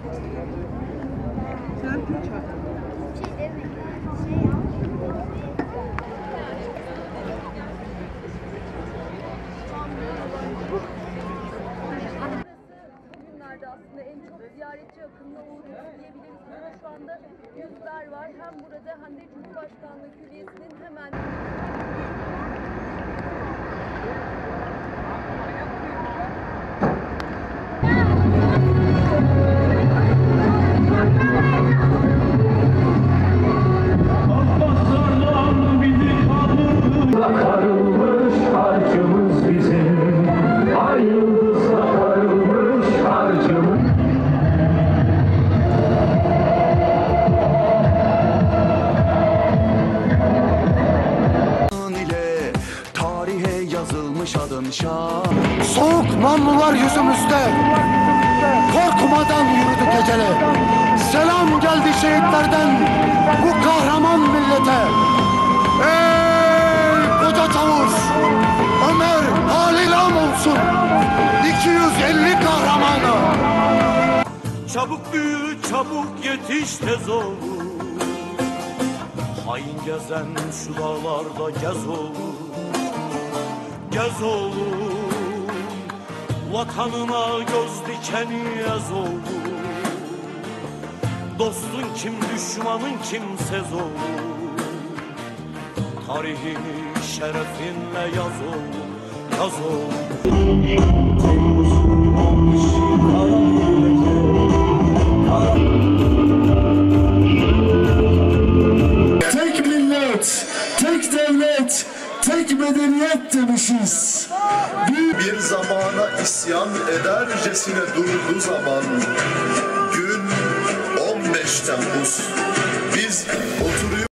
Sen Türkçe. Bugünlerde aslında en çok ziyaretçi akınına uğruyor diyebiliriz. Burada şu anda yüzler var. Hem burada hem de Cumhurbaşkanlığı Külliyesi'nin hemen Sarılmış harcımız bizim, ay yıldızla sarılmış harcımız. ile tarihe yazılmış adın şan. Soğuk namlular yüzümüzde, korkmadan yürüdük geceli. Selam geldi şehitlerden bu kahraman millete. Ey koca çavuş, Ömer Halilam olsun 250 kahramanı. Çabuk büyü, çabuk yetiş tez ol. Hain gezen şu dağlarda gez olur. Gez olur. Vatanına göz dikeni ez olur. Dostun kim, düşmanın kimsez olur. Tarihini şerefinle yaz olur. Yaz olur. Tek millet, tek devlet, tek medeniyet demişiz. Bir zamana isyan edercesine durdu zaman. Gün 15 Temmuz. Biz oturuyoruz.